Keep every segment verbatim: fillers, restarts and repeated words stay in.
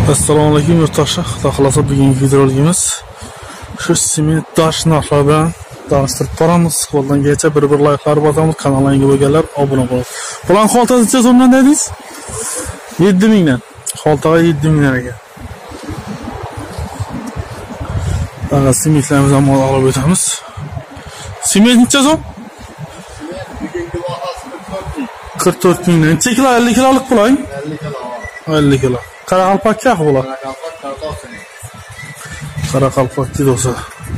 Assalomu alaykum yurtdoshlar. Xudo xolasa bugungi videoligimiz shu sement tosh narxlari bilan tanishtirib boramiz. Qo'ldan kelsa bir-bir layqlar bosamiz. Kanalga yangi bo'lganlar obuna bo'lib. Bulan xoltasi necha so'mdan dedingiz? yetti mingdan. Xoltaga yetti mingdan ekan. Ana sementlarimizni ham olib o'tamiz. Sement necha so'm? Bugungi bahasi qirq to'rt mingdan. Necha kilo? ellik kilolik bo'laymi? ellik kilo. ellik kilo. Qaraqalpaqqa bo'lar. Qaraqalpaqqa do'sa.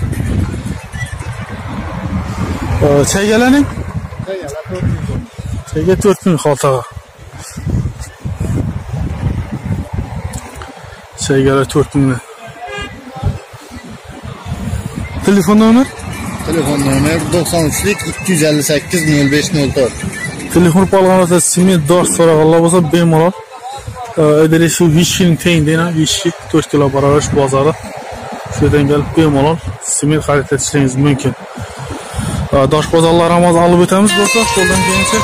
Chaygalaning? Chayga to'rt ming xoltaga. Chaygala to'rt mingdan. Telefon nomer? Telefon nomer doksan uch ikki yuz ellik sakkiz nol besh nol to'rt. Telefon palg'anada sement dosh so'raganlar bo'lsa bemalol adresi Vishing teyin deyna, Vishi to'rt kilo Bararash bozori. Shu yerdan kelib bemalol sement xarid etishingiz mumkin. Dosh bozorlarimizni olib o'tamiz do'stlar, qo'ldan kelgancha.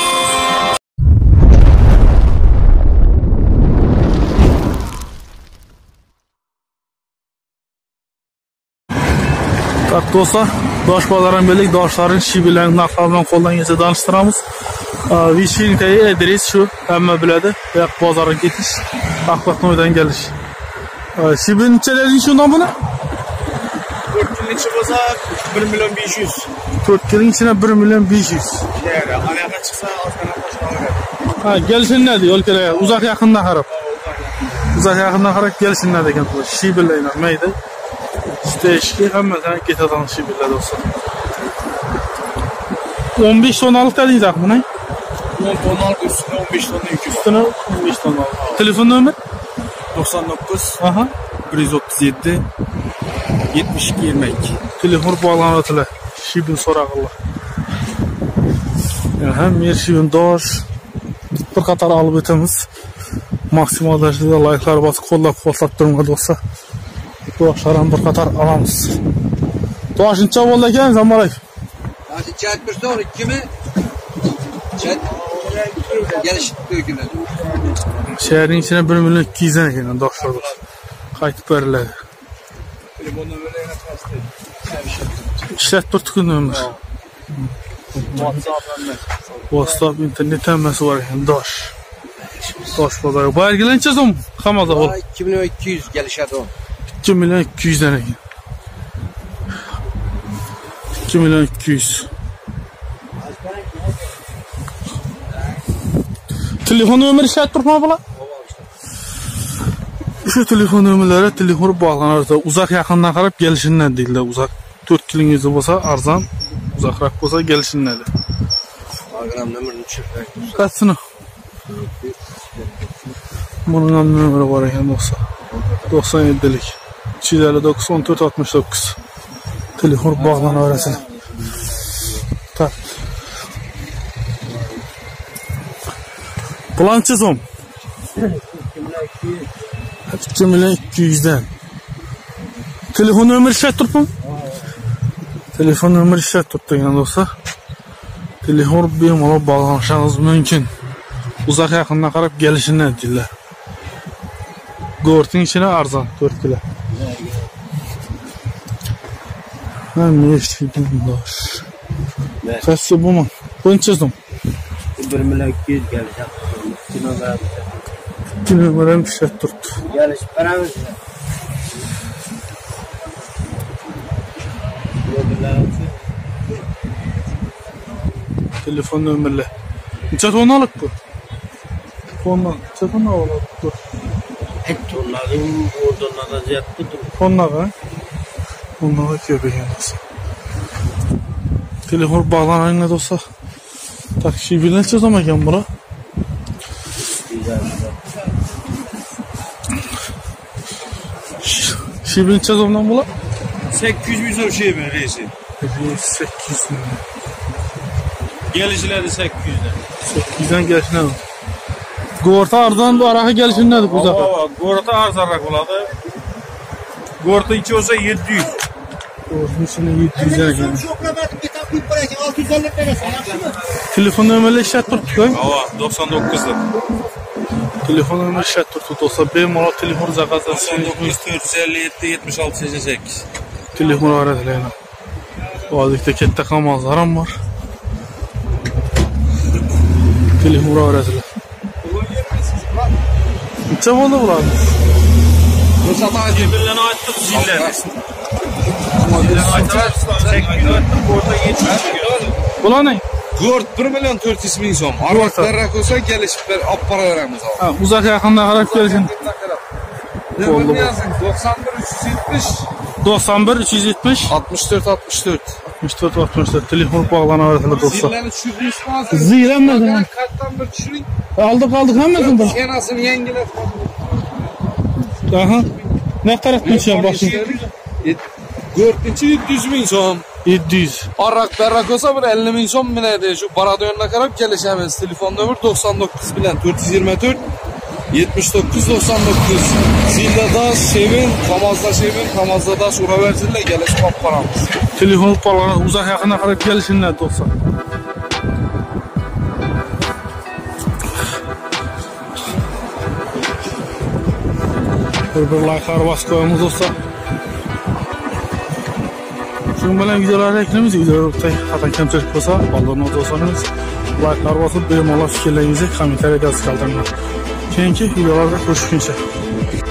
Tak do'stlar, dosh bozordan bellik doshlarning shibilan narxlari bilan qo'ldan kelsa tanishtiramiz. Vishing teyin adres shu, hamma biladi. Yo'q bozorga ketish, Aqto'dan kelish. Shibin nechalarning shundan buni? to'rt kunlikcha bo'lsa bir million besh yuz. to'rt kunning ichida bir million besh yuz. Yana anaqa chiqsa ozgina qo'shiladi. Ha, kelishindi yo'lkaga, uzoq yaqindan qarab. Uzoq yaqindan qarab kelishindi ekan. Shibillar mayda. Steshki hammadan ketadigan shibillar do'stlar. o'n besh tonnalik deydi buni. o'n tonnalik ustini o'n besh tonna yuk. Ustini o'n besh tonna. Telefon nomer? doksan to'qqiz Aha. bir yuz o'ttiz yetti yetmish ikki yigirma ikki. Telefon bağlantılar. Şibin so'rag'lar. Yani hem yer şibin dosh bir qator olib o'tamiz. Maksimal darajada like'lar bosib qo'llab-quvvatlab turgan bo'lsa, doshlarni bir qator olamiz. Dosh necha bo'ldi ekan, Zamoray? Hadi chat bir so'ra kimi? Chat gelişib to'kiladi. Shaharning ichida bir million ikki yuz dan ekan doshlar. Qaytib beriladi. Telefon nomerlarini tasdiq. İşletib turibdi nomer. WhatsApp bilan. WhatsApp internet hammasi bor ekan, dosh. Dosh bozori. Bu yerga necha so'm? Qamada bo'l. ikki million ikki yuz gelişadi o. ikki million ikki yuz dan ekan. ikki million ikki yuz. Telefon nomeri ishlatib turibmi bular? Shu telefon nomerlari telefon bog'lanadi. Uzoq yaqindan qarab kelishinadi deydilar. Uzoq to'rt kilometr bo'lsa arzon, uzoqroq bo'lsa kelishinadi. Program nomerini tushirsak. Qatsini. Buning ham nomeri bor ekan do'stlar. doksan yettilik uch yuz ellik to'qqiz o'n to'rt oltmish to'qqiz. Telefon bog'lanaveradi. Tak. Plancha so'm. ikki million ikki yuz dan. Telefon nomeri ishlatib turibmi? Telefon nomeri ishlatib turibdi ekan do'stlar. Telefon bemalol bog'lanishingiz mumkin. Uzoq yaqindan qarab kelishini deydilar. Go'rting ichida arzon to'rt kilo. Ha, meshtidan dosh. Qaysi bumi? Qancha so'm? bir million ikki yuz gelişadi. Kinolar. Kinolar ishlatib turibdi. Gelişib beramiz. Telefon nomerler. Necha tonnalık bu? Tonna, necha tonna oladi bu? Tonnadan o'rdanlardan ziyod budur. Tonnaga? Tonnaga ko'p ekan. Telefon bog'langan do'stlar. Taksi bilan necha so'm ekan bular? Şibin necha so'mdan bular? sakkiz yuz ming so'm shibin reisi. sakkiz yuz ming. Gelişlerde sakkiz yüzden. sakkiz yuzdan kelishadi. Go'rta arzon bu araga kelishadi bu zafa. Go'rta arzonroq bo'ladi. Go'rta ichi olsa yetti yuz. Go'rtning ichida yetti yuz ekan. Telefon nomerli ishlatib turibdi-ku. Hava doksan to'qqizda. Telefon ömrü işlet tuttu olsa bemalol telefon zakazlasınız. dokuz yüz dört yüz elli yetti yetmiş altı seksen sekiz. Telefon öğretileyin. Bu azıcık kette kamazlarım var. Telefon öğretileyin. Neçe oldu bular? Birbirlerine ayttık zilleri. Zillerine ayttık. sekiz yüz ayttık. Orada yetmiş kilo. Bular ne? dört bir milyon dört yüz ming so'm. Arvaqlarrak olsa gelishib ber, olib boraveramiz hozir. Ha, uzak yakında qarab kelsin. Nomerni yozing. doksan bir uch yuz yetmish doksan bir uch yuz yetmish oltmish to'rt oltmish to'rt. oltmish to'rt oltmish to'rt telefon bağlanaveradi dostlar. Zillarni tushirishni hozir. Ziylanmadan. Qayerdan bir tushiring. Aldık aldık hammasini bir. Skenasini yangilab. Aha. Ne tarafdan çıkıyor bakın. to'rtinchi yetti yuz ming so'm. yetti yüz. Araq daraq olsa bir elli ming so'm minadi. Shu Baradonyonga qarab kelishamiz. Telefon nomer doksan dokuz bilan to'rt yuz yigirma to'rt yetmish to'qqiz doksan dokuz. Zillada Sevin, Kamazda Sevin, Kamazda da uraversizlar, kelishib olib boramiz. Telefon bağlanadi uzak yakında qarab kelsinlar dostlar. Bir bir like'lar bas koyamız dostlar. Şunun bilen videoları eklemiş, videoları hata kamçılık olsa, ballarını olsanız like'lar basıp benim ola fikirlerinizi komentariyada yazı kaldırın. Keyinki videolarda görüşünce.